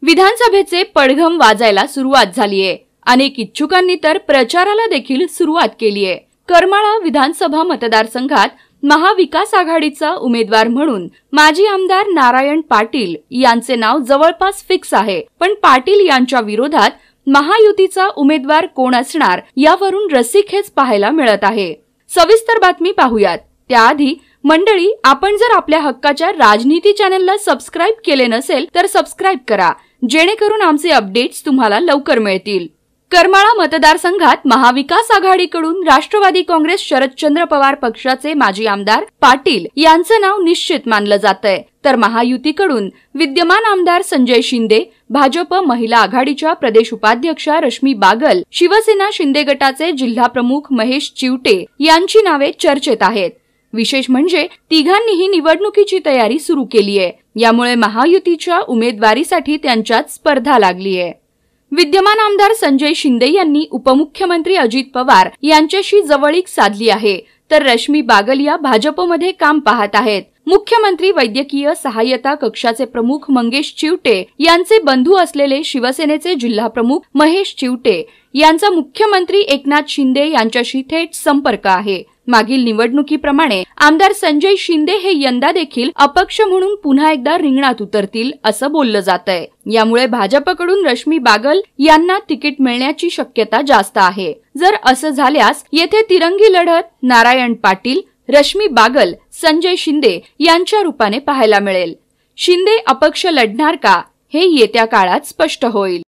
विधानसभेचे पडघम वाजायला सुरुवात झालीये। अनेक इच्छुकांनी तर प्रचाराला देखील सुरुवात केलीये। करमाळा विधानसभा मतदारसंघात महाविकास आघाडीचा उमेदवार म्हणून माजी आमदार नारायण पाटील यांचे नाव जवळपास फिक्स आहे। पण पाटील यांच्या विरोधात महायुतीचा उमेदवार कोण असणार यावरून रस्सीखेच पाहायला मिळत आहे। सविस्तर बातमी पाहूयात। त्याआधी मंडळी, आपण जर आपल्या हक्काच्या राजनीती चॅनलला सबस्क्राइब केले नसेल तर सबस्क्राइब करा, जेणेकरून आमचे अपडेट्स तुम्हाला लवकर मिळतील। करमाळा मतदारसंघात महाविकास आघाडीकडून राष्ट्रवादी काँग्रेस शरदचंद्र पवार पक्षाचे माजी आमदार पाटील यांचं नाव निश्चित मानलं जातंय, तर महायुतीकडून विद्यमान आमदार संजय शिंदे, भाजप महिला आघाडीच्या प्रदेश उपाध्यक्षा रश्मी बागल, शिवसेना शिंदे गटाचे जिल्हा प्रमुख महेश चिवटे यांची नावे चर्चेत आहेत। विशेष म्हणजे तिघांनीही निवडणुकीची तयारी सुरू केली आहे। यामुळे महायुतीच्या उमेदवारीसाठी त्यांच्यात स्पर्धा लागली आहे। विद्यमान आमदार संजय शिंदे यांनी उपमुख्यमंत्री अजित पवार यांच्याशी जवळीक साधली आहे, तर रश्मी बागल या भाजपमध्ये काम पाहत आहेत। मुख्यमंत्री वैद्यकीय सहाय्यता कक्षाचे प्रमुख मंगेश चिवटे यांचे बंधू असलेले शिवसेनेचे जिल्हा प्रमुख महेश चिवटे यांचा मुख्यमंत्री एकनाथ शिंदे यांच्याशी थेट संपर्क आहे। मागील निवडणुकीप्रमाणे आमदार संजय शिंदे हे यंदा देखील अपक्ष म्हणून पुन्हा एकदा रिंगणात उतरतील असं बोललं जातंय। यामुळे भाजपकडून रश्मी बागल यांना तिकीट मिळण्याची शक्यता जास्त आहे। जर असं झाल्यास येथे तिरंगी लढत नारायण पाटील, रश्मी बागल, संजय शिंदे यांच्या रूपाने पाहायला मिळेल। शिंदे अपक्ष लढणार का हे येत्या काळात स्पष्ट होईल।